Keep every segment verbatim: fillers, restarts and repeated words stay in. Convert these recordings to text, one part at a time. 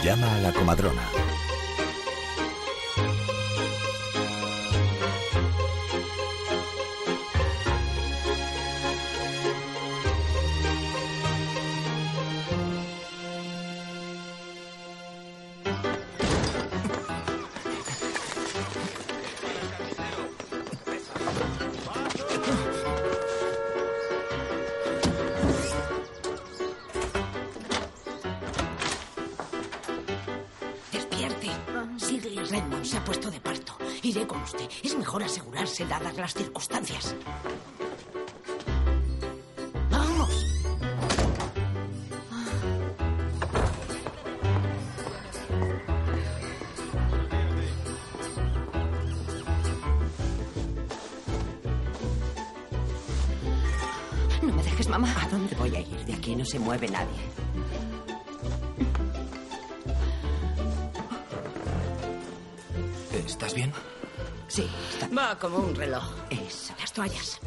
Llama a la comadrona. Asegurarse dadas las circunstancias. ¡Vamos! No me dejes, mamá. ¿A dónde voy a ir? De aquí no se mueve nadie. ¿Estás bien? Sí, está... Va como un reloj. Eso. Las toallas.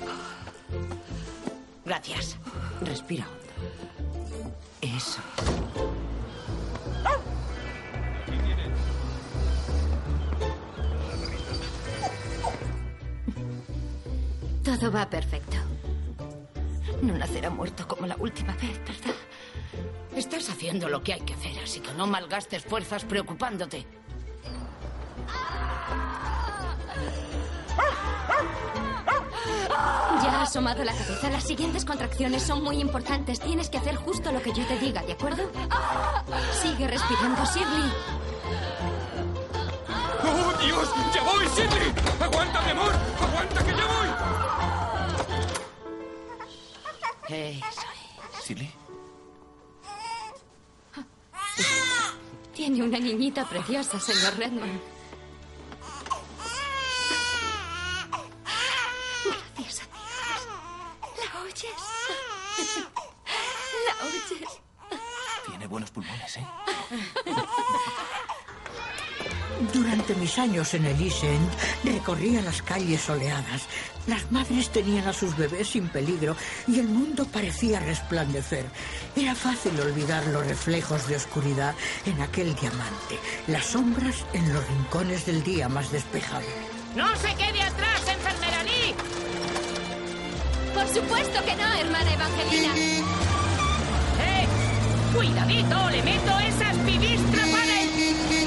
Gracias. Respira hondo. Eso. Todo va perfecto. No nacerá muerto como la última vez, ¿verdad? Estás haciendo lo que hay que hacer, así que no malgastes fuerzas preocupándote. Ya ha asomado la cabeza. Las siguientes contracciones son muy importantes. Tienes que hacer justo lo que yo te diga, ¿de acuerdo? Sigue respirando, Shirley. ¡Oh, Dios! ¡Ya voy, Shirley! ¡Aguanta, mi amor! ¡Aguanta, que ya voy! Eso es. ¿Shirley? Tiene una niñita preciosa, señor Redmond. Gracias a Dios. ¿La oyes? ¿La oyes? Tiene buenos pulmones, ¿eh? Durante mis años en el East End, recorría las calles soleadas. Las madres tenían a sus bebés sin peligro y el mundo parecía resplandecer. Era fácil olvidar los reflejos de oscuridad en aquel diamante, las sombras en los rincones del día más despejado. ¡No se quede atrás, enfermera Lee! Por supuesto que no, hermana Evangelina. ¡Eh! ¡Cuidadito! ¡Le meto esas pibistras para el...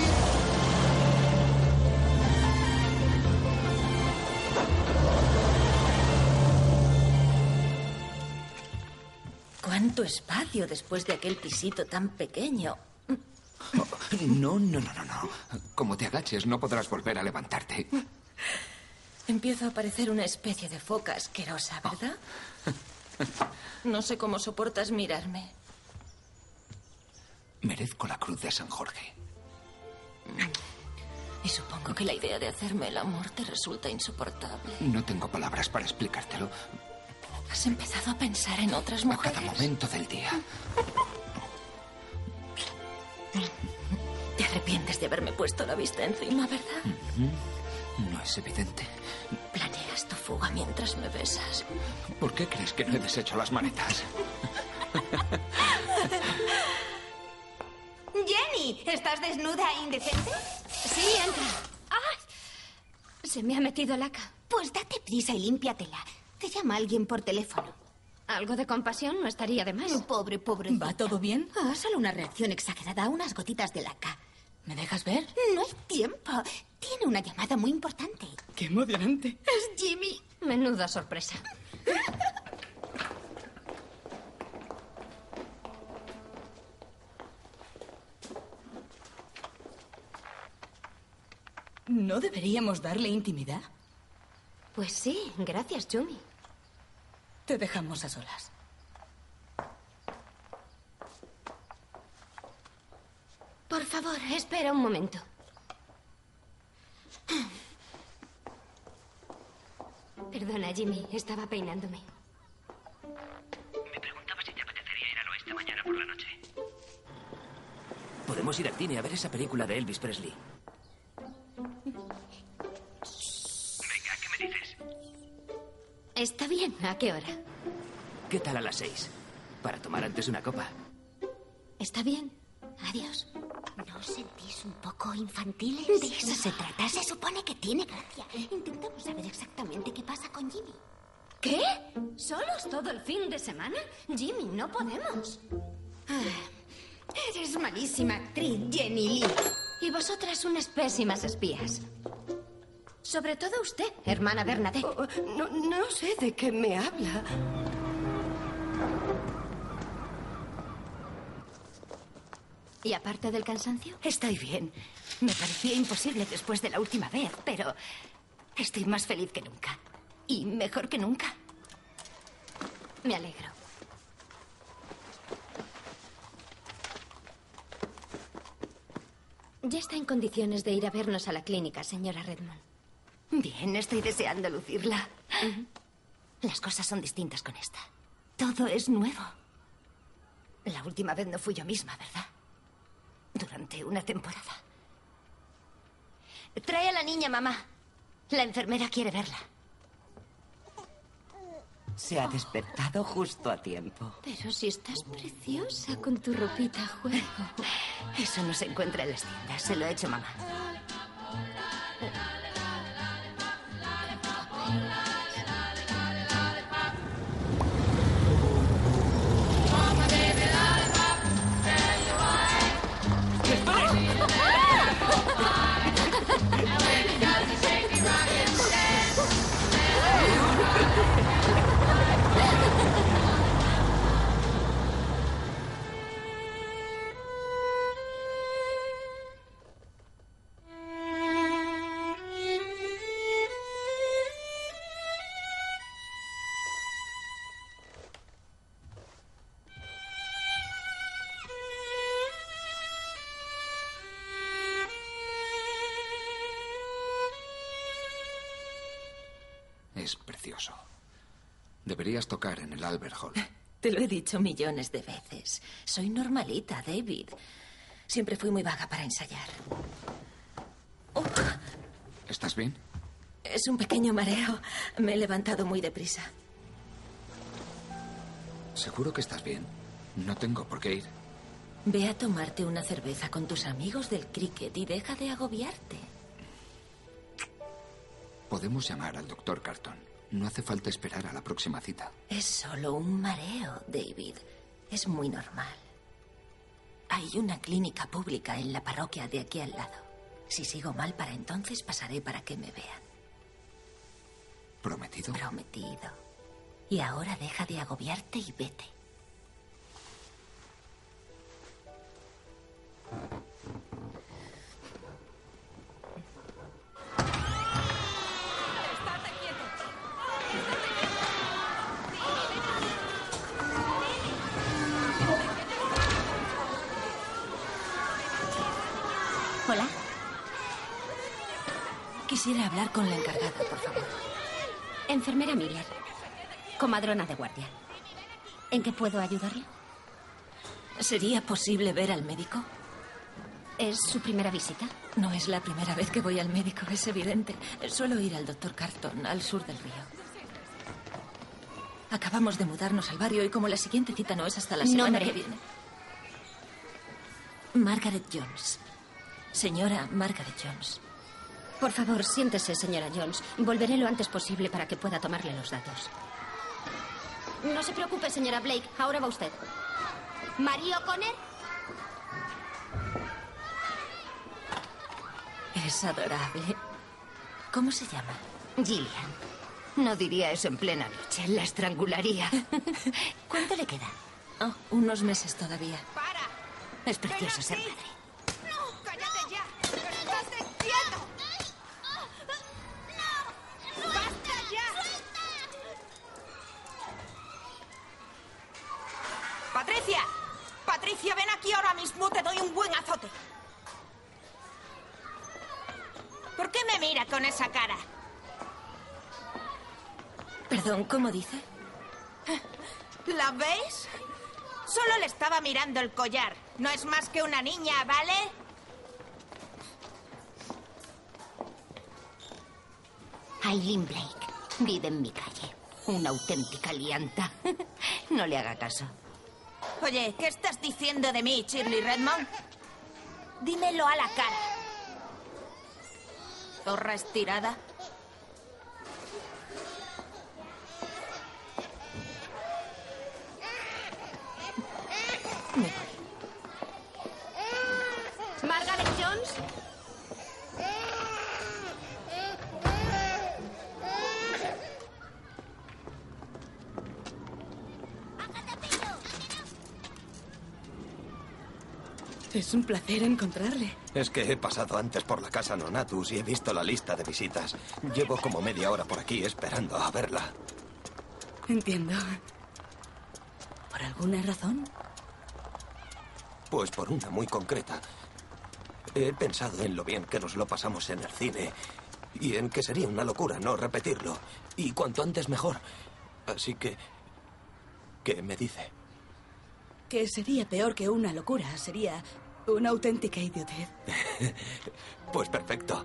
¿Cuánto espacio después de aquel pisito tan pequeño? Oh, no, no, no, no, no. Como te agaches, no podrás volver a levantarte. Empiezo a parecer una especie de foca asquerosa, ¿verdad? No sé cómo soportas mirarme. Merezco la cruz de San Jorge. Y supongo que la idea de hacerme el amor te resulta insoportable. No tengo palabras para explicártelo. ¿Has empezado a pensar en otras mujeres? A cada momento del día. Te arrepientes de haberme puesto la vista encima, ¿verdad? No es evidente. Planeas tu fuga mientras me besas. ¿Por qué crees que no he deshecho las maletas? Jenny, ¿estás desnuda e indecente? Sí, entra. ¡Ay! Se me ha metido laca. Pues date prisa y límpiatela. Te llama alguien por teléfono. Algo de compasión no estaría de más. Pobre, pobre. ¿Va todo bien? Ah, solo una reacción exagerada, unas gotitas de laca. ¿Me dejas ver? No hay tiempo. Tiene una llamada muy importante. ¡Qué emocionante! Es Jimmy. Menuda sorpresa. ¿No deberíamos darle intimidad? Pues sí, gracias, Jumi. Te dejamos a solas. Por favor, espera un momento. Perdona, Jimmy, estaba peinándome. Me preguntaba si te apetecería ir al oeste mañana por la noche. Podemos ir al cine a ver esa película de Elvis Presley. Venga, ¿qué me dices? Está bien, ¿a qué hora? ¿Qué tal a las seis? Para tomar antes una copa. Está bien. Adiós. os sentís un poco infantiles? De eso se trata. Se supone que tiene gracia. Intentamos saber exactamente qué pasa con Jimmy. ¿Qué? ¿Solos todo el fin de semana? Jimmy, no podemos. Ah, eres malísima actriz, Jenny Lee. Y vosotras unas pésimas espías. Sobre todo usted, hermana Bernadette. Oh, no, no sé de qué me habla. ¿Y aparte del cansancio? Estoy bien. Me parecía imposible después de la última vez, pero estoy más feliz que nunca. Y mejor que nunca. Me alegro. Ya está en condiciones de ir a vernos a la clínica, señora Redmond. Bien, estoy deseando lucirla. Uh-huh. Las cosas son distintas con esta. Todo es nuevo. La última vez no fui yo misma, ¿verdad? Durante una temporada. Trae a la niña, mamá. La enfermera quiere verla. Se ha despertado justo a tiempo. Pero si estás preciosa con tu ropita a juego. Eso no se encuentra en las tiendas. Se lo ha hecho mamá. Es precioso. Deberías tocar en el Albert Hall. Te lo he dicho millones de veces. Soy normalita, David. Siempre fui muy vaga para ensayar. Oh. ¿Estás bien? Es un pequeño mareo. Me he levantado muy deprisa. ¿Seguro que estás bien? No tengo por qué ir. Ve a tomarte una cerveza con tus amigos del cricket y deja de agobiarte. Podemos llamar al doctor Carton. No hace falta esperar a la próxima cita. Es solo un mareo, David. Es muy normal. Hay una clínica pública en la parroquia de aquí al lado. Si sigo mal para entonces, pasaré para que me vean. ¿Prometido? Prometido. Y ahora deja de agobiarte y vete. Hola. Quisiera hablar con la encargada, por favor. Enfermera Miller. Comadrona de guardia. ¿En qué puedo ayudarle? ¿Sería posible ver al médico? ¿Es su primera visita? No es la primera vez que voy al médico, es evidente. Suelo ir al doctor Carton, al sur del río. Acabamos de mudarnos al barrio y como la siguiente cita no es hasta la semana Nombre. que viene. Margaret Jones. Señora Margaret Jones. Por favor, siéntese, señora Jones. Volveré lo antes posible para que pueda tomarle los datos. No se preocupe, señora Blake. Ahora va usted. ¿María O'Connor? Es adorable. ¿Cómo se llama? Gillian. No diría eso en plena noche. La estrangularía. ¿Cuánto le queda? Oh, unos meses todavía. ¡Para! Es precioso ser madre. ¡No! ¡Cállate ya! ¡Estate quieto! ¡No! ¡Basta ya! ¡Patricia! ¡Patricia, ven aquí ahora mismo! ¡Te doy un buen azote! ¿Por qué me mira con esa cara? Perdón, ¿cómo dice? ¿La veis? Solo le estaba mirando el collar. No es más que una niña, ¿vale? Aileen Blake vive en mi calle. Una auténtica lianta. No le haga caso. Oye, ¿qué estás diciendo de mí, Shirley Redmond? Dímelo a la cara. Zorra estirada. Me voy. Margaret Jones. Es un placer encontrarle. Es que he pasado antes por la casa Nonatus y he visto la lista de visitas. Llevo como media hora por aquí esperando a verla. Entiendo. ¿Por alguna razón? Pues por una muy concreta. He pensado en lo bien que nos lo pasamos en el cine y en que sería una locura no repetirlo. Y cuanto antes mejor. Así que... ¿qué me dice? Que sería peor que una locura. Sería una auténtica idiotez. Pues perfecto.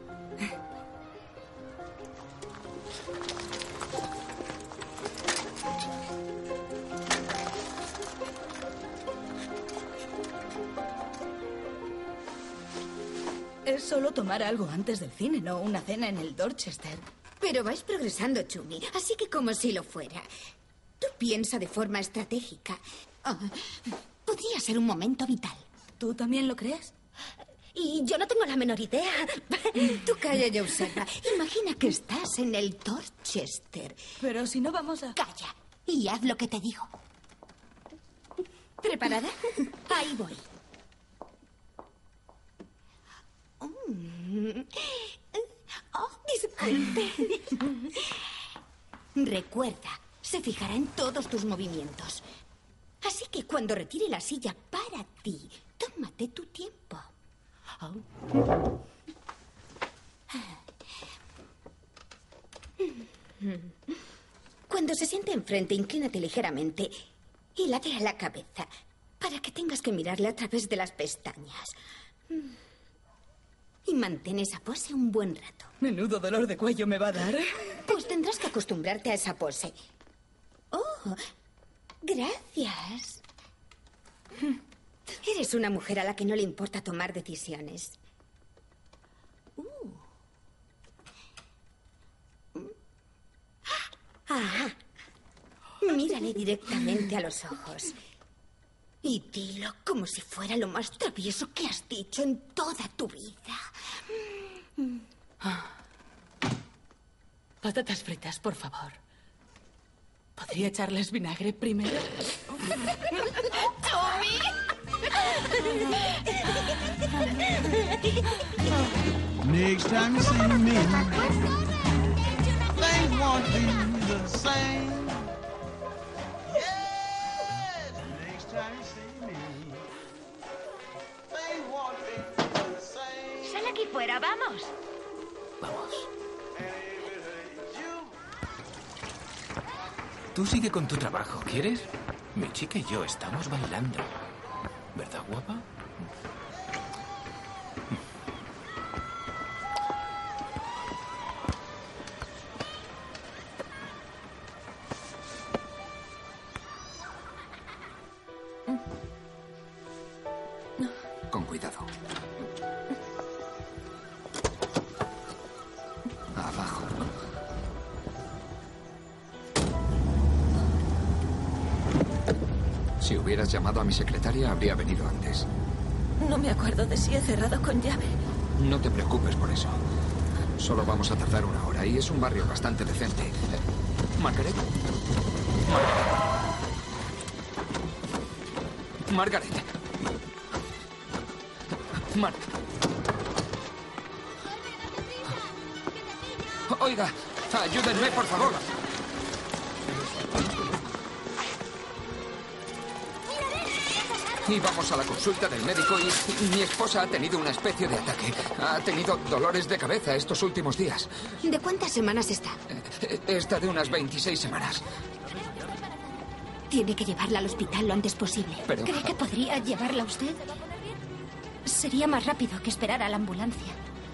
Es solo tomar algo antes del cine, no una cena en el Dorchester. Pero vais progresando, Chumi, así que como si lo fuera. Tú piensa de forma estratégica. Oh, podría ser un momento vital. ¿Tú también lo crees? Y yo no tengo la menor idea. Tú calla y observa. Imagina que estás en el Dorchester. Pero si no vamos a... Calla y haz lo que te digo. ¿Preparada? Ahí voy. Oh, disculpe. Recuerda, se fijará en todos tus movimientos. Así que cuando retire la silla para ti, tómate tu tiempo. Oh. Cuando se siente enfrente, inclínate ligeramente y latea la cabeza para que tengas que mirarle a través de las pestañas. Y mantén esa pose un buen rato. Menudo dolor de cuello me va a dar. Pues tendrás que acostumbrarte a esa pose. Oh, gracias. Eres una mujer a la que no le importa tomar decisiones. Uh. Ah. Mírale directamente a los ojos. Y dilo como si fuera lo más travieso que has dicho en toda tu vida. Patatas fritas, por favor. ¿Podría echarles vinagre primero? ¡Tommy! Next time you see me, things won't be the same. Yes, next time you see me, things won't be the same. Sal aquí fuera, vamos. Vamos. Tú sigue con tu trabajo, ¿quieres? Mi chica y yo estamos bailando. ¿Verdad, guapa? Con cuidado. Abajo. Si hubieras llamado a mi secretaria, habría venido antes. No me acuerdo de si he cerrado con llave. No te preocupes por eso. Solo vamos a tardar una hora y es un barrio bastante decente. Margaret. Margaret. Mar... Oiga, ayúdenme, por favor. Íbamos a la consulta del médico y mi esposa ha tenido una especie de ataque. Ha tenido dolores de cabeza estos últimos días. ¿De cuántas semanas está? Esta de unas veintiséis semanas. Tiene que llevarla al hospital lo antes posible. Pero... ¿Cree que podría llevarla usted? Sería más rápido que esperar a la ambulancia.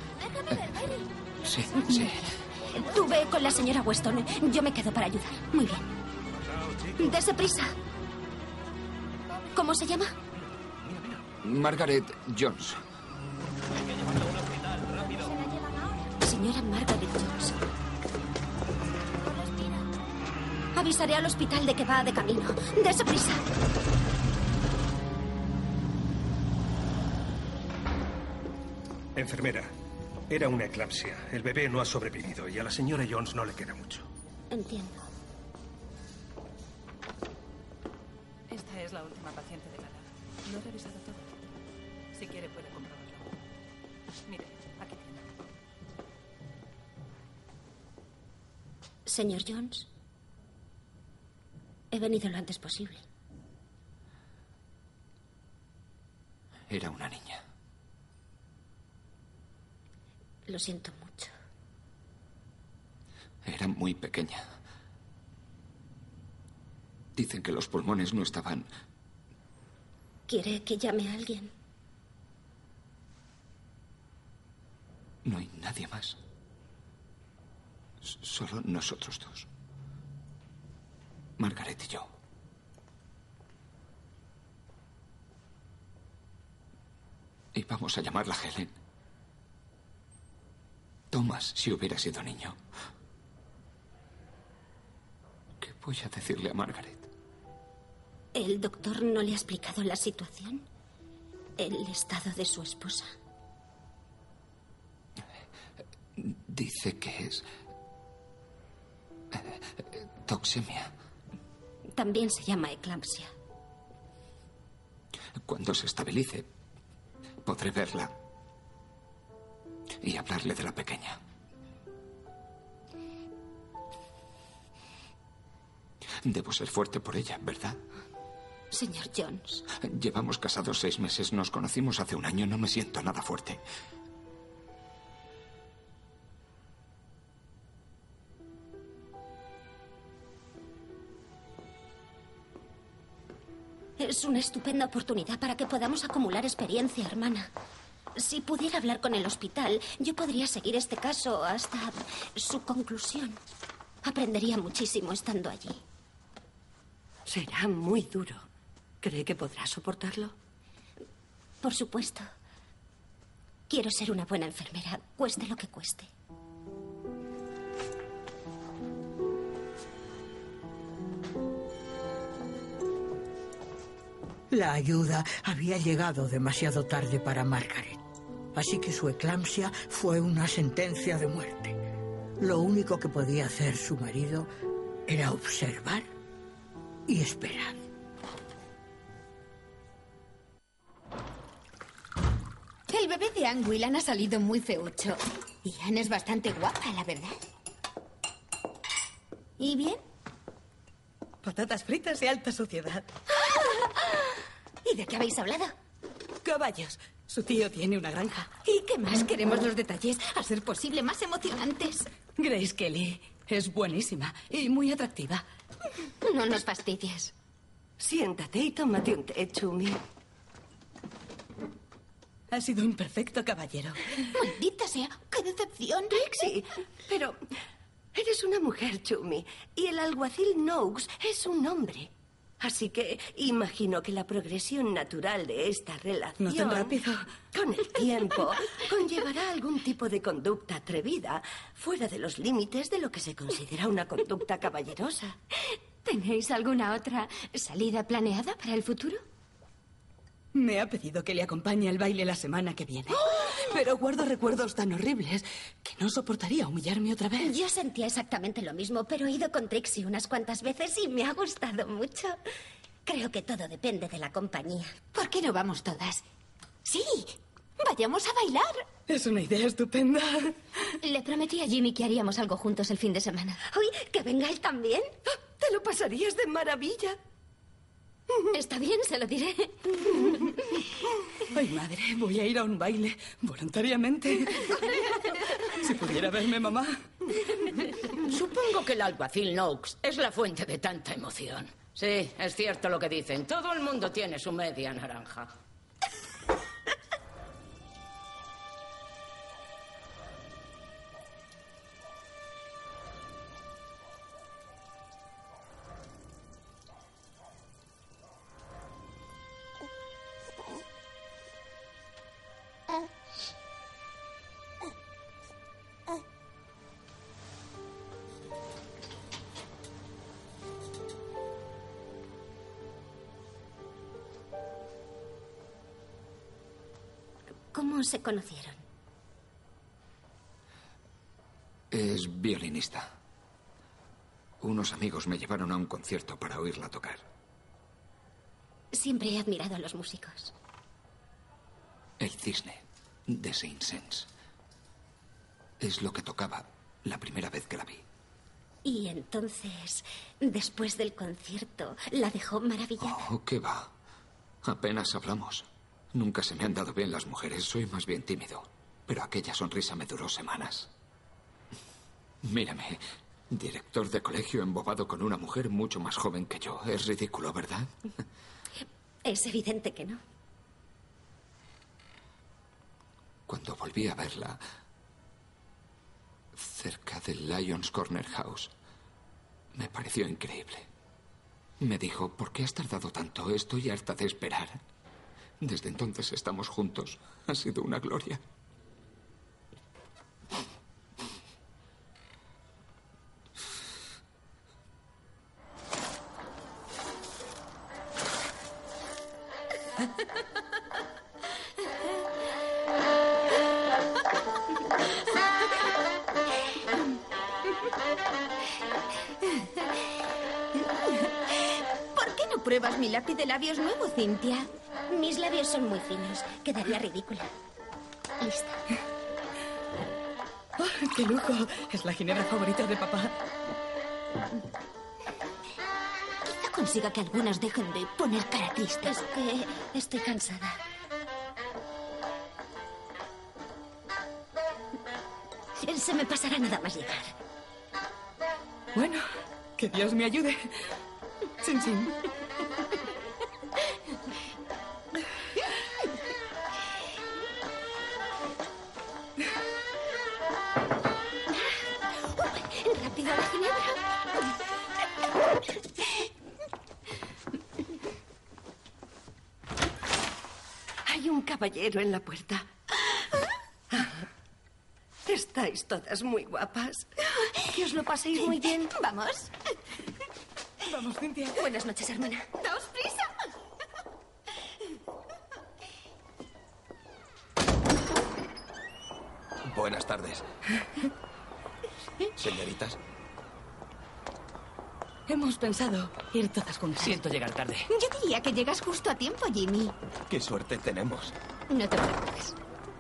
Sí, sí. Tú ve con la señora Weston. Yo me quedo para ayudar. Muy bien. Dese prisa. ¿Cómo se llama? Margaret Jones. señora Margaret Jones. Avisaré al hospital de que va de camino. ¡Dese prisa! Enfermera, era una eclampsia. El bebé no ha sobrevivido y a la señora Jones no le queda mucho. Entiendo. Esta es la última paciente de la nada. Lo he revisado todo. Si quiere puede comprobarlo. Mire, aquí tiene. Señor Jones, he venido lo antes posible. Era una niña. Lo siento mucho. Era muy pequeña. Dicen que los pulmones no estaban... ¿Quiere que llame a alguien? No hay nadie más. S- Solo nosotros dos. Margaret y yo. Y vamos a llamarla Helen. Thomas, si hubiera sido niño. ¿Qué voy a decirle a Margaret? ¿El doctor no le ha explicado la situación? ¿El estado de su esposa? Dice que es... eh, toxemia. También se llama eclampsia. Cuando se estabilice, podré verla y hablarle de la pequeña. Debo ser fuerte por ella, ¿verdad? Señor Jones. Llevamos casados seis meses. Nos conocimos hace un año. No me siento nada fuerte. Es una estupenda oportunidad para que podamos acumular experiencia, hermana. Si pudiera hablar con el hospital, yo podría seguir este caso hasta su conclusión. Aprendería muchísimo estando allí. Será muy duro. ¿Cree que podrá soportarlo? Por supuesto. Quiero ser una buena enfermera, cueste lo que cueste. La ayuda había llegado demasiado tarde para Margaret, así que su eclampsia fue una sentencia de muerte. Lo único que podía hacer su marido era observar y esperar. El bebé de Ann Whelan ha salido muy feucho. Y Ann es bastante guapa, la verdad. ¿Y bien? Patatas fritas y alta sociedad. ¿Y de qué habéis hablado? Caballos. Su tío tiene una granja. ¿Y qué más? Queremos los detalles, a ser posible, más emocionantes. Grace Kelly es buenísima y muy atractiva. No nos fastidies. Siéntate y tómate un té, Chumi. Ha sido un perfecto caballero. Maldita sea, qué decepción. Trixie, pero eres una mujer, Chumi, y el alguacil Noakes es un hombre. Así que imagino que la progresión natural de esta relación... No tan rápido. Con el tiempo, conllevará algún tipo de conducta atrevida, fuera de los límites de lo que se considera una conducta caballerosa. ¿Tenéis alguna otra salida planeada para el futuro? Me ha pedido que le acompañe al baile la semana que viene. Pero guardo recuerdos tan horribles que no soportaría humillarme otra vez. Yo sentía exactamente lo mismo, pero he ido con Trixie unas cuantas veces y me ha gustado mucho. Creo que todo depende de la compañía. ¿Por qué no vamos todas? Sí, vayamos a bailar. Es una idea estupenda. Le prometí a Jimmy que haríamos algo juntos el fin de semana. Uy, que venga él también. Te lo pasarías de maravilla. Está bien, se lo diré. Ay, madre, voy a ir a un baile voluntariamente. Si pudiera verme, mamá. Supongo que el alguacil Noakes es la fuente de tanta emoción. Sí, es cierto lo que dicen. Todo el mundo tiene su media naranja. ¿Cómo se conocieron? Es violinista. Unos amigos me llevaron a un concierto para oírla tocar. Siempre he admirado a los músicos. El cisne de Saint-Saëns. Es lo que tocaba la primera vez que la vi. Y entonces, después del concierto, la dejó maravillada. Oh, ¿qué va? Apenas hablamos. Nunca se me han dado bien las mujeres. Soy más bien tímido. Pero aquella sonrisa me duró semanas. Mírame, director de colegio embobado con una mujer mucho más joven que yo. Es ridículo, ¿verdad? Es evidente que no. Cuando volví a verla, cerca del Lions Corner House, me pareció increíble. Me dijo, ¿por qué has tardado tanto? Estoy harta de esperar. Desde entonces estamos juntos. Ha sido una gloria. ¿Por qué no pruebas mi lápiz de labios nuevo, Cynthia? Mis labios son muy finos. Quedaría ridícula. Lista. Oh, ¡qué lujo! Es la ginebra favorita de papá. Quizá consiga que algunas dejen de poner cara triste. Es que estoy cansada. Se me pasará nada más llegar. Bueno, que Dios me ayude. Chin, chin. Rápido, la ginebra. Hay un caballero en la puerta. Estáis todas muy guapas. Que os lo paséis muy bien. Vamos. Vamos, Cynthia. Buenas noches, hermana. ¡Daos prisa! Buenas tardes. Señoritas. Hemos pensado ir todas juntas. Siento llegar tarde. Yo diría que llegas justo a tiempo, Jimmy. Qué suerte tenemos. No te preocupes.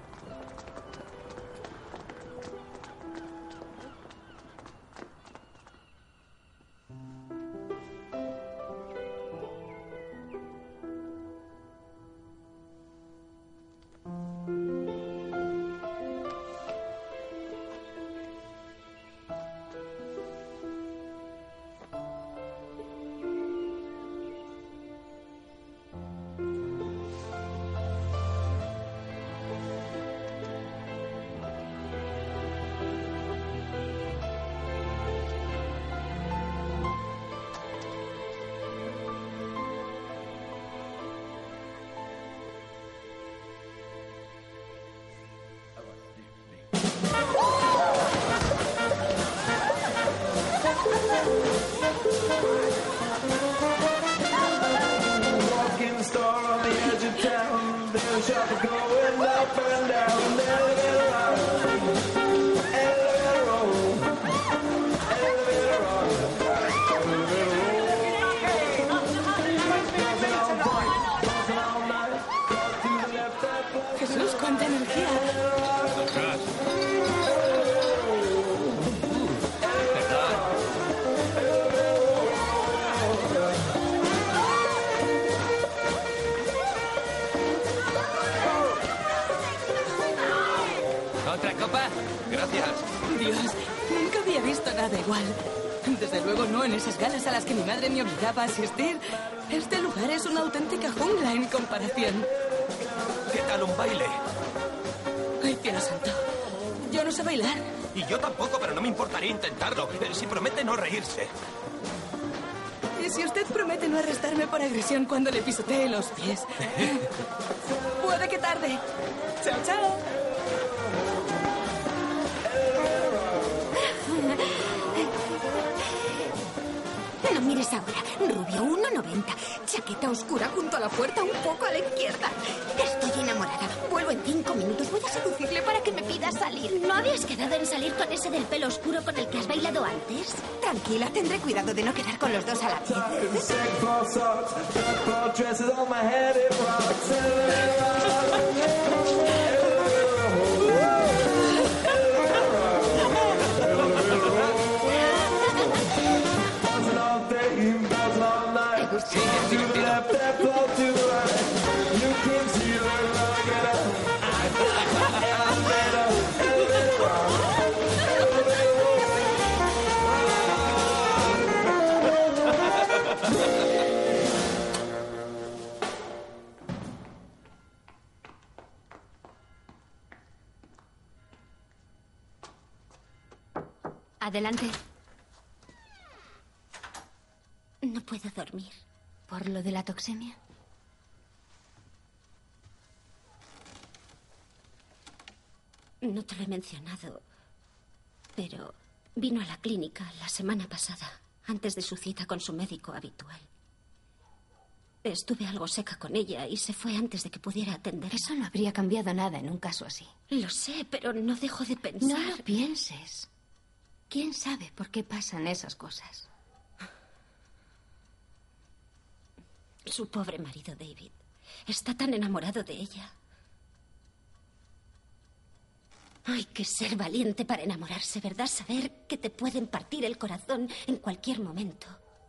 Jesús, cuánta energía. ¿Otra copa? Gracias. Dios, nunca había visto nada igual. Desde luego no en esas galas a las que mi madre me obligaba a asistir. Este lugar es una auténtica jungla en comparación. ¿Qué tal un baile? Ay, cielo santo. Yo no sé bailar. Y yo tampoco, pero no me importaría intentarlo. Eh, Si promete no reírse. Y si usted promete no arrestarme por agresión cuando le pisotee los pies. Puede que tarde. Chao, chao. No mires ahora. Rubio, uno noventa. chaqueta oscura junto a la puerta, un poco a la izquierda. Estoy enamorada. Vuelvo en cinco minutos. Voy a seducirle para que me pida salir. ¿No habías quedado en salir con ese del pelo oscuro con el que has bailado antes? Tranquila, tendré cuidado de no quedar con los dos a la vez. Adelante. No puedo dormir. ¿Por lo de la toxemia? No te lo he mencionado, pero vino a la clínica la semana pasada, antes de su cita con su médico habitual. Estuve algo seca con ella y se fue antes de que pudiera atender. Eso no habría cambiado nada en un caso así. Lo sé, pero no dejo de pensar. No lo pienses. ¿Quién sabe por qué pasan esas cosas? Su pobre marido, David. Está tan enamorado de ella. Hay que ser valiente para enamorarse, ¿verdad? Saber que te pueden partir el corazón en cualquier momento.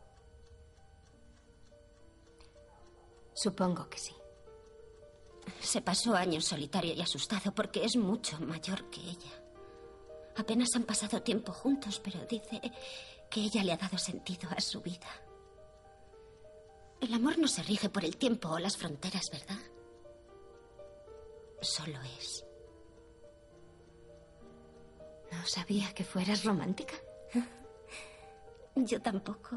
Supongo que sí. Se pasó años solitario y asustado porque es mucho mayor que ella. Apenas han pasado tiempo juntos, pero dice que ella le ha dado sentido a su vida. El amor no se rige por el tiempo o las fronteras, ¿verdad? Solo es. No sabía que fueras romántica. Yo tampoco.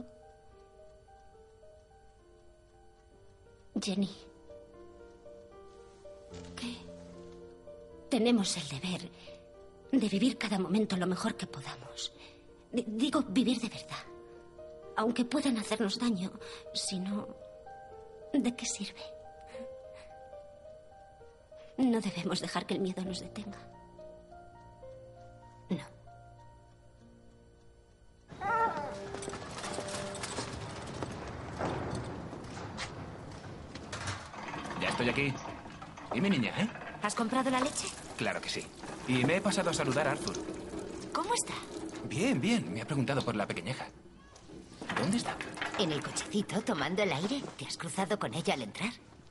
Jenny. ¿Qué? Tenemos el deber de vivir cada momento lo mejor que podamos. D- digo, vivir de verdad. Aunque puedan hacernos daño, si no, ¿de qué sirve? No debemos dejar que el miedo nos detenga. No. Ya estoy aquí. ¿Y mi niña, eh? ¿Has comprado la leche? Claro que sí. Y me he pasado a saludar a Arthur. ¿Cómo está? Bien, bien. Me ha preguntado por la pequeñeja. ¿Dónde está? En el cochecito, tomando el aire. ¿Te has cruzado con ella al entrar?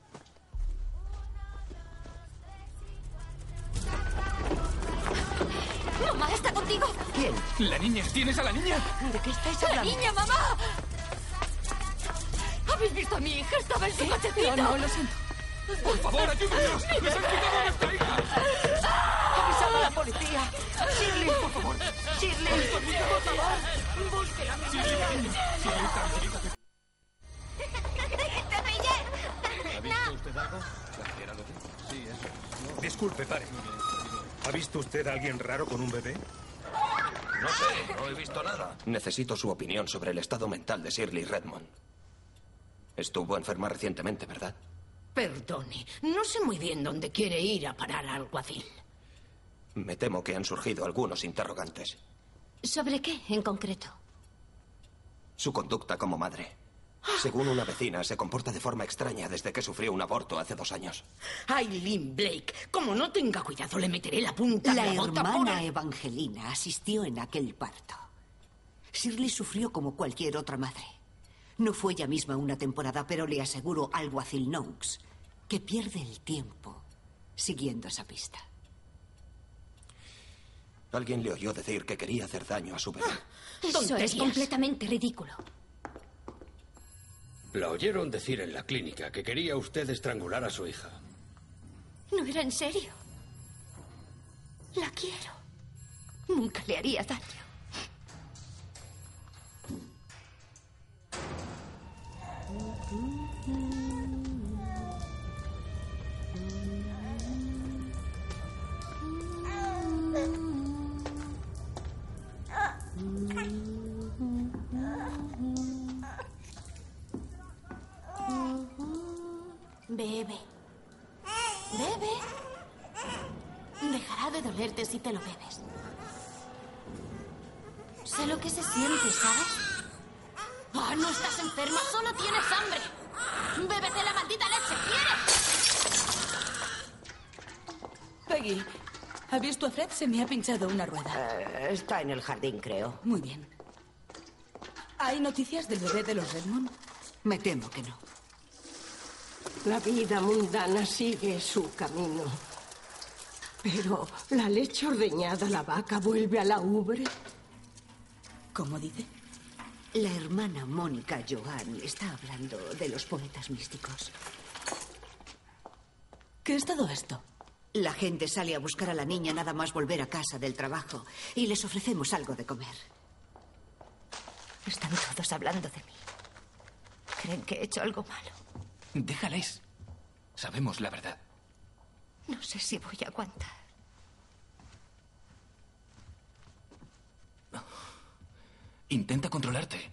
¡Mamá está contigo! ¿Quién? ¿La niña? ¿Tienes a la niña? ¿De qué estáis ¡La hablando? niña, mamá! ¿Habéis visto a mi hija? Estaba en su cochecito. No, no, lo siento. ¡Por favor, ayúdenos! ¡Les han quitado a nuestra hija! ¡Avisad a la policía! ¡Shirley, por favor! ¡Shirley, por favor! ¡Busque a mi ¿Ha visto usted algo? Sí, eso. Disculpe, pare. ¿Ha visto usted a alguien raro con un bebé? No sé, no he visto nada. Necesito su opinión sobre el estado mental de Shirley Redmond. Estuvo enferma recientemente, ¿verdad? Perdone, no sé muy bien dónde quiere ir a parar al alguacil. Me temo que han surgido algunos interrogantes. ¿Sobre qué en concreto? Su conducta como madre. Según una vecina, se comporta de forma extraña desde que sufrió un aborto hace dos años. Aileen Blake, como no tenga cuidado, le meteré la punta La de la bota por hermana el- Evangelina asistió en aquel parto. Shirley sufrió como cualquier otra madre. No fue ella misma una temporada, pero le aseguro al alguacil Noakes que pierde el tiempo siguiendo esa pista. Alguien le oyó decir que quería hacer daño a su bebé. Eso es Tonterías. completamente ridículo. La oyeron decir en la clínica que quería usted estrangular a su hija. No era en serio. La quiero. Nunca le haría daño. dolerte si te lo bebes. Sé lo que se siente, ¿sabes? ¡Ah, no estás enferma! ¡Solo tienes hambre! ¡Bébete la maldita leche! ¿Quieres? Peggy, ¿ha visto a Fred? Se me ha pinchado una rueda. Eh, está en el jardín, creo. Muy bien. ¿Hay noticias del bebé de los Redmond? Me temo que no. La vida mundana sigue su camino. Pero la leche ordeñada, la vaca vuelve a la ubre. ¿Cómo dice? La hermana Mónica Joan está hablando de los poetas místicos. ¿Qué es todo esto? La gente sale a buscar a la niña nada más volver a casa del trabajo y les ofrecemos algo de comer. Están todos hablando de mí. Creen que he hecho algo malo. Déjales. Sabemos la verdad. No sé si voy a aguantar. Intenta controlarte.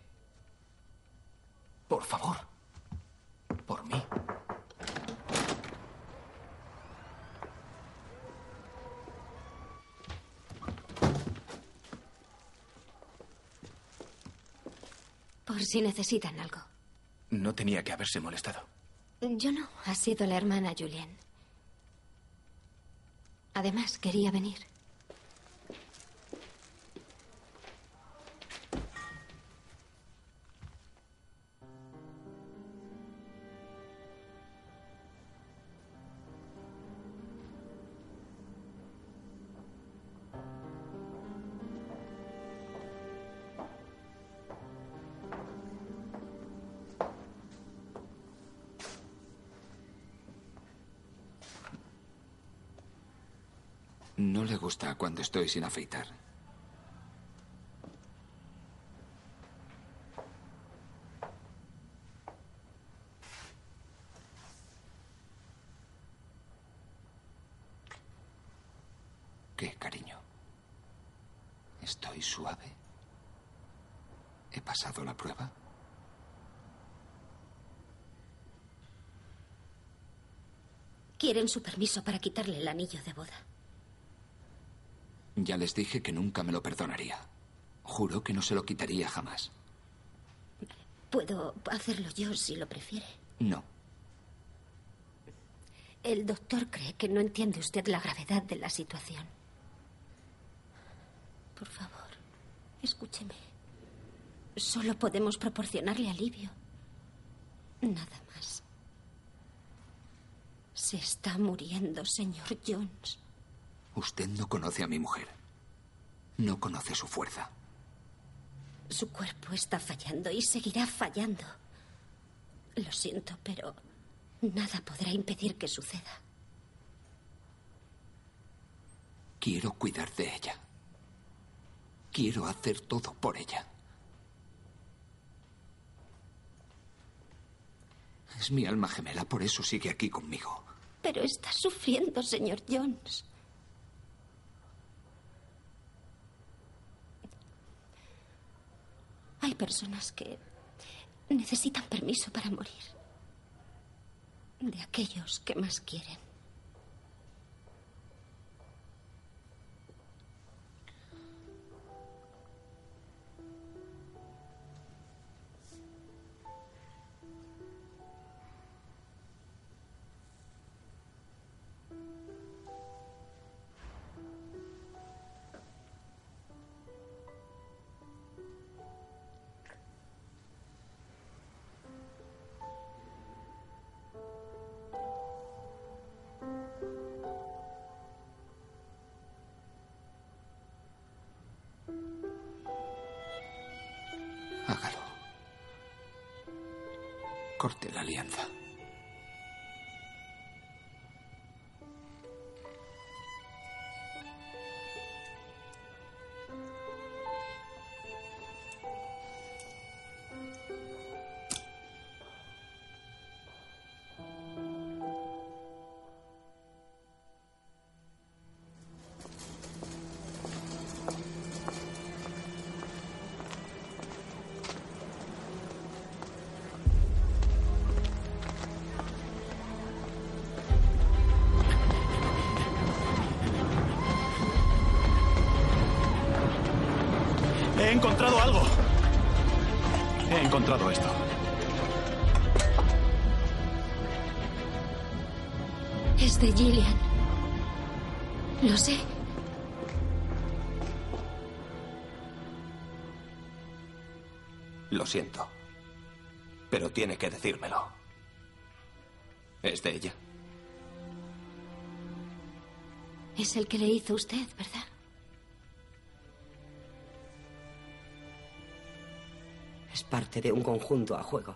Por favor. Por mí. Por si necesitan algo. No tenía que haberse molestado. Yo no. Ha sido la hermana Julien. Además, quería venir. No le gusta cuando estoy sin afeitar. ¿Qué, cariño? ¿Estoy suave? ¿He pasado la prueba? Quieren su permiso para quitarle el anillo de boda. Ya les dije que nunca me lo perdonaría. Juro que no se lo quitaría jamás. Puedo hacerlo yo si lo prefiere. No. El doctor cree que no entiende usted la gravedad de la situación. Por favor, escúcheme. Solo podemos proporcionarle alivio. Nada más. Se está muriendo, señor Jones. Usted no conoce a mi mujer. No conoce su fuerza. Su cuerpo está fallando y seguirá fallando. Lo siento, pero nada podrá impedir que suceda. Quiero cuidar de ella. Quiero hacer todo por ella. Es mi alma gemela, por eso sigue aquí conmigo. Pero está sufriendo, señor Jones. Hay personas que necesitan permiso para morir. De aquellos que más quieren. Hágalo. Corte la alianza. He encontrado algo. He encontrado esto. Es de Gillian. Lo sé. Lo siento. Pero tiene que decírmelo. Es de ella. Es el que le hizo usted, ¿verdad? Es parte de un conjunto a juego.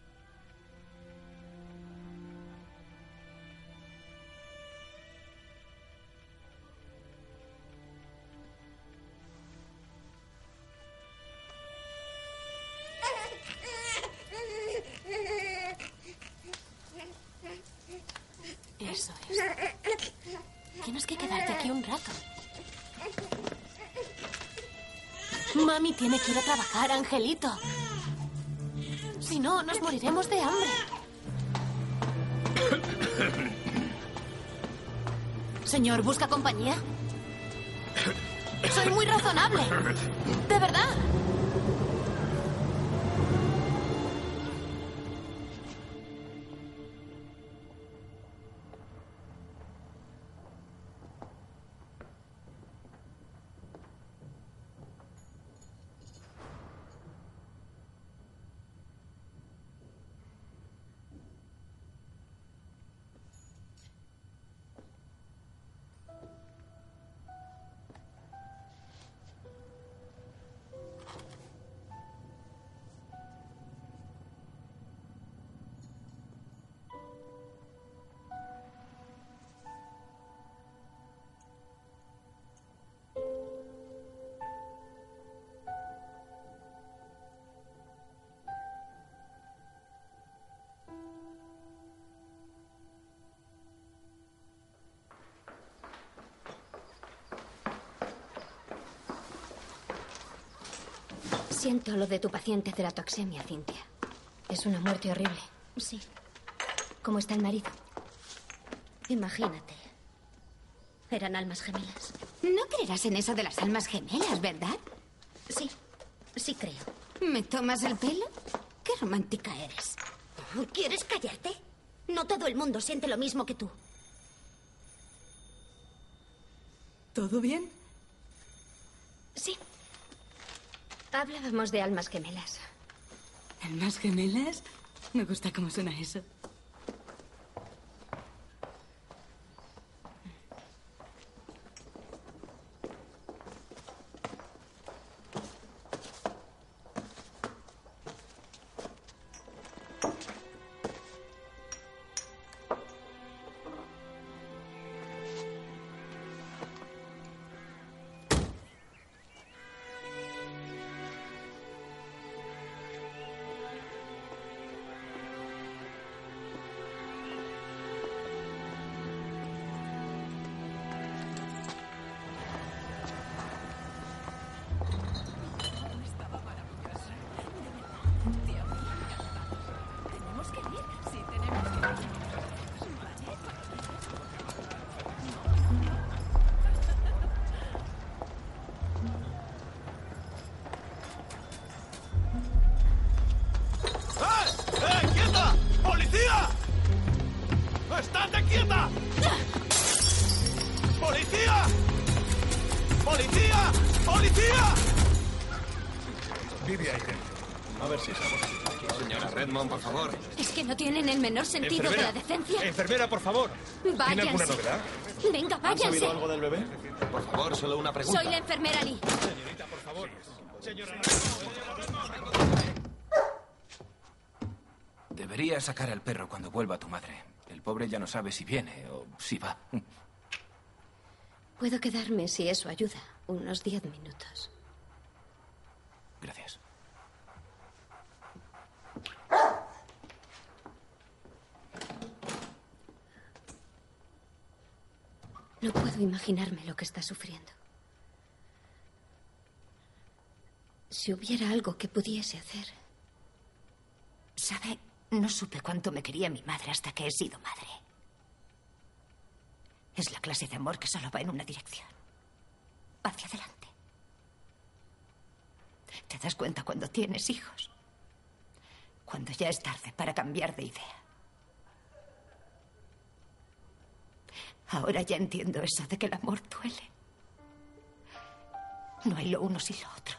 Eso es. Tienes que quedarte aquí un rato. Mami tiene que ir a trabajar, Angelito. Si no, nos moriremos de hambre. Señor, ¿busca compañía? Soy muy razonable. ¿De verdad? Siento lo de tu paciente ceratoxemia, Cynthia. Es una muerte horrible. Sí. ¿Cómo está el marido? Imagínate. Eran almas gemelas. No creerás en eso de las almas gemelas, ¿verdad? Sí, sí creo. ¿Me tomas el pelo? Qué romántica eres. ¿Quieres callarte? No todo el mundo siente lo mismo que tú. ¿Todo bien? Sí. Hablábamos de almas gemelas. ¿Almas gemelas? Me gusta cómo suena eso. ¡Estate quieta! ¡Policía! ¡Policía! ¡Policía! Vive ahí dentro. A ver si sabemos. Señora Redmond, por favor. Es que no tienen el menor sentido de la decencia. Enfermera, por favor. ¿Tiene Váyanse. alguna novedad? Venga, ¿Han váyanse. sabido algo del bebé? Por favor, solo una pregunta. Soy la enfermera Lee. Señorita, por favor. Señora Debería sacar al perro cuando vuelva tu madre. El pobre ya no sabe si viene o si va. Puedo quedarme, si eso ayuda, unos diez minutos. Gracias. No puedo imaginarme lo que está sufriendo. Si hubiera algo que pudiese hacer. ¿Sabe? No supe cuánto me quería mi madre hasta que he sido madre. Es la clase de amor que solo va en una dirección. Hacia adelante. Te das cuenta cuando tienes hijos. Cuando ya es tarde para cambiar de idea. Ahora ya entiendo eso de que el amor duele. No hay lo uno sin lo otro.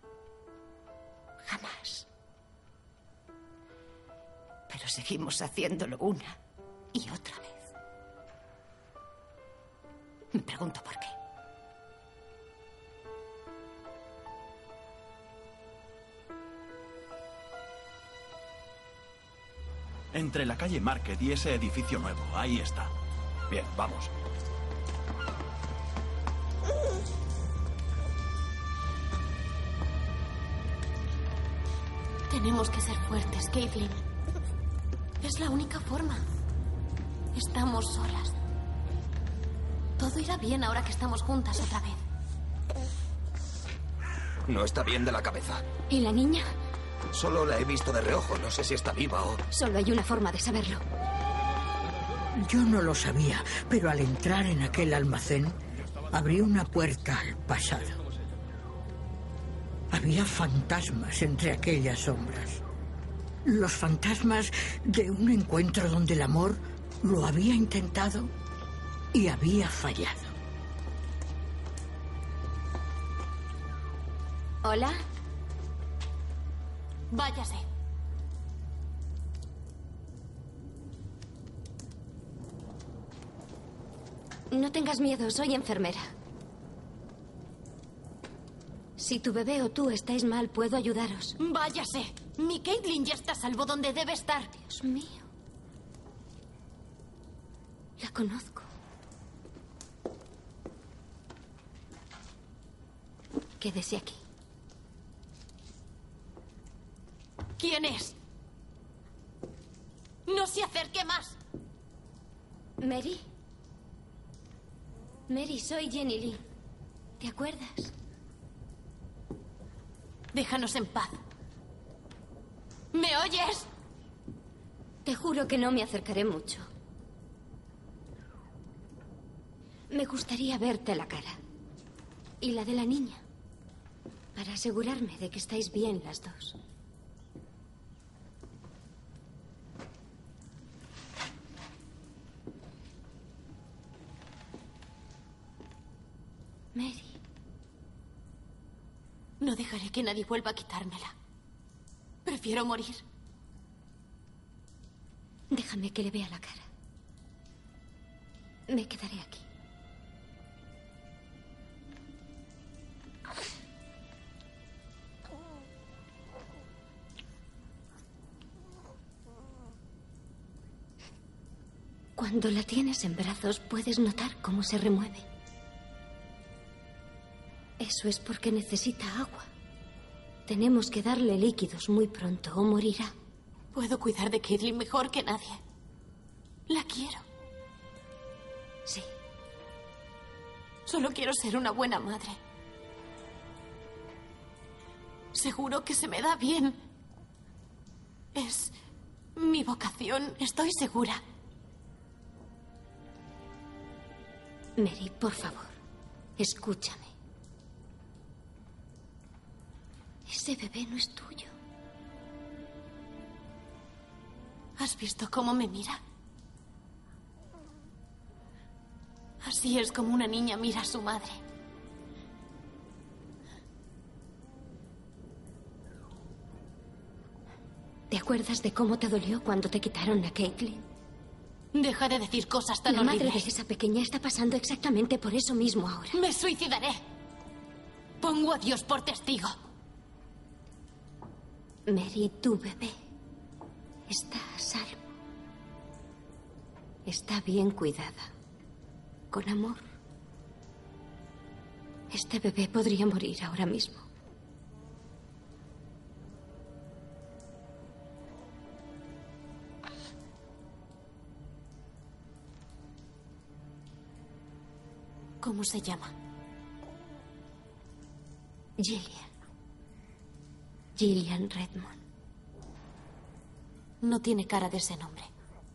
Jamás. Pero seguimos haciéndolo una y otra vez. Me pregunto por qué. Entre la calle Market y ese edificio nuevo, ahí está. Bien, vamos. Tenemos que ser fuertes, Caitlin. Es la única forma. Estamos solas. Todo irá bien ahora que estamos juntas otra vez. No está bien de la cabeza. ¿Y la niña? Solo la he visto de reojo. No sé si está viva o... Solo hay una forma de saberlo. Yo no lo sabía, pero al entrar en aquel almacén, abrí una puerta al pasado. Había fantasmas entre aquellas sombras. Los fantasmas de un encuentro donde el amor lo había intentado y había fallado. ¿Hola? Váyase. No tengas miedo, soy enfermera. Si tu bebé o tú estáis mal, puedo ayudaros. Váyase. Mi Caitlin ya está a salvo donde debe estar. Dios mío. La conozco. Quédese aquí. ¿Quién es? No se acerque más. Mary. Mary, soy Jenny Lee. ¿Te acuerdas? Déjanos en paz. ¿Me oyes? Te juro que no me acercaré mucho. Me gustaría verte la cara. Y la de la niña. Para asegurarme de que estáis bien las dos. Mary. No dejaré que nadie vuelva a quitármela. Prefiero morir. Déjame que le vea la cara. Me quedaré aquí. Cuando la tienes en brazos, puedes notar cómo se remueve. Eso es porque necesita agua. Tenemos que darle líquidos muy pronto o morirá. Puedo cuidar de Caitlin mejor que nadie. La quiero. Sí. Solo quiero ser una buena madre. Seguro que se me da bien. Es mi vocación, estoy segura. Mary, por favor, escúchame. Ese bebé no es tuyo. ¿Has visto cómo me mira? Así es como una niña mira a su madre. ¿Te acuerdas de cómo te dolió cuando te quitaron a Caitlin? Deja de decir cosas tan La horribles. madre de esa pequeña está pasando exactamente por eso mismo ahora. Me suicidaré. Pongo a Dios por testigo. Mary, tu bebé está a salvo. Está bien cuidada. Con amor. Este bebé podría morir ahora mismo. ¿Cómo se llama? Gillian. Gillian Redmond. No tiene cara de ese nombre.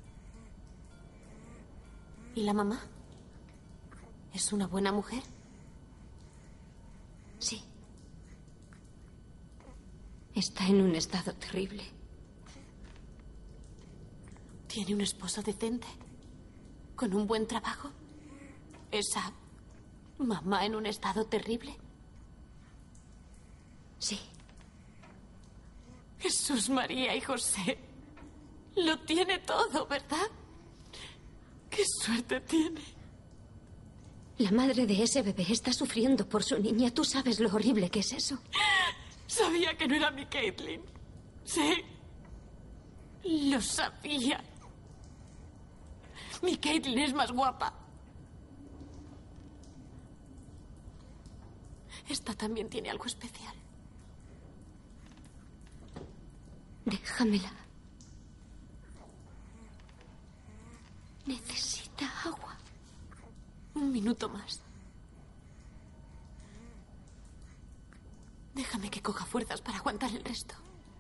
¿Y la mamá? ¿Es una buena mujer? Sí. Está en un estado terrible. ¿Tiene un esposo decente? ¿Con un buen trabajo? ¿Esa mamá en un estado terrible? Sí. Jesús, María y José. Lo tiene todo, ¿verdad? ¡Qué suerte tiene! La madre de ese bebé está sufriendo por su niña. Tú sabes lo horrible que es eso. Sabía que no era mi Caitlin. Sí. Lo sabía. Mi Caitlin es más guapa. Esta también tiene algo especial. Déjamela. Necesita agua. Un minuto más. Déjame que coja fuerzas para aguantar el resto.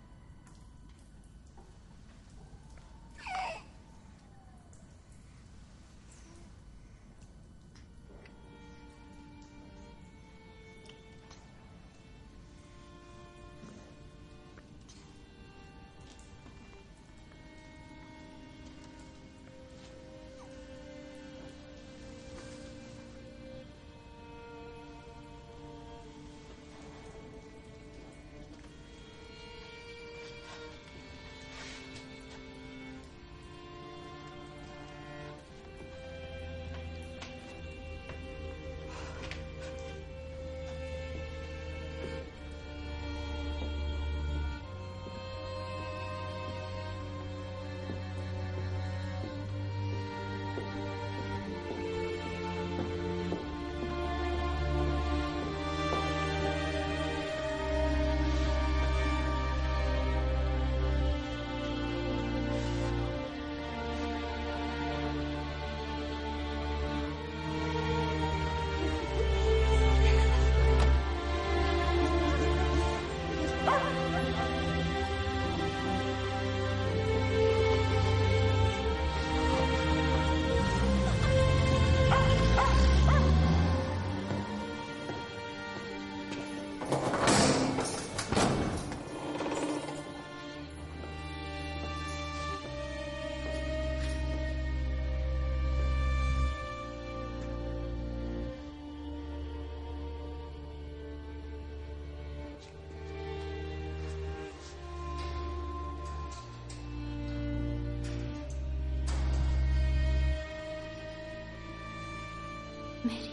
Mary.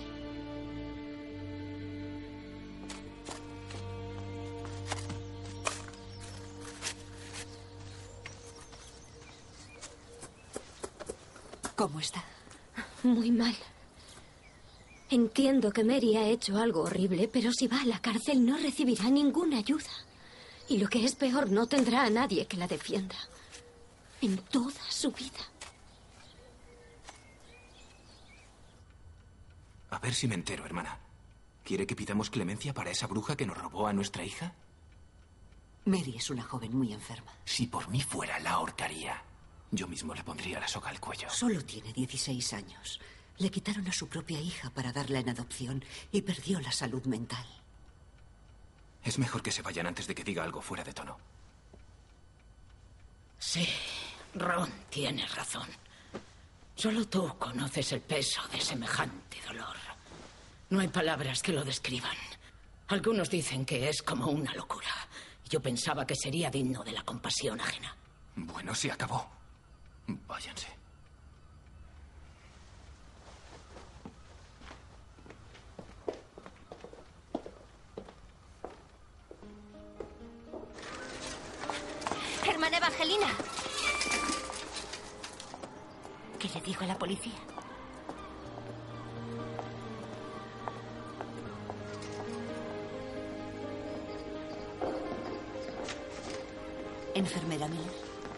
¿Cómo está? Muy mal. Entiendo que Mary ha hecho algo horrible, pero si va a la cárcel no recibirá ninguna ayuda. Y lo que es peor, no tendrá a nadie que la defienda. En toda su vida. A ver si me entero, hermana. ¿Quiere que pidamos clemencia para esa bruja que nos robó a nuestra hija? Mary es una joven muy enferma. Si por mí fuera, la ahorcaría. Yo mismo le pondría la soga al cuello. Solo tiene dieciséis años. Le quitaron a su propia hija para darla en adopción y perdió la salud mental. Es mejor que se vayan antes de que diga algo fuera de tono. Sí, Ron, tienes razón. Solo tú conoces el peso de semejante dolor. No hay palabras que lo describan. Algunos dicen que es como una locura. Yo pensaba que sería digno de la compasión ajena. Bueno, se acabó. Váyanse. Hermana Evangelina. ¿Qué le digo a la policía? Enfermera Miller.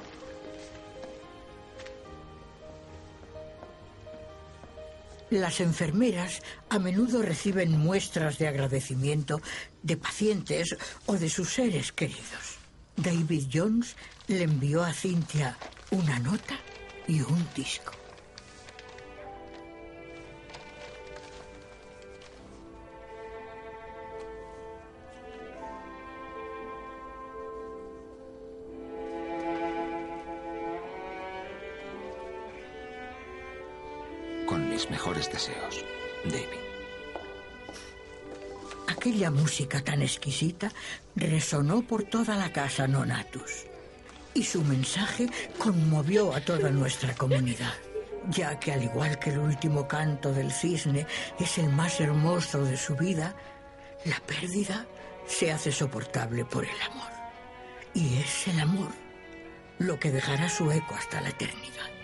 Las enfermeras a menudo reciben muestras de agradecimiento de pacientes o de sus seres queridos. David Jones le envió a Cynthia una nota y un disco. Mis mejores deseos, David. Aquella música tan exquisita resonó por toda la casa Nonatus. Y su mensaje conmovió a toda nuestra comunidad, ya que al igual que el último canto del cisne es el más hermoso de su vida, la pérdida se hace soportable por el amor. Y es el amor lo que dejará su eco hasta la eternidad.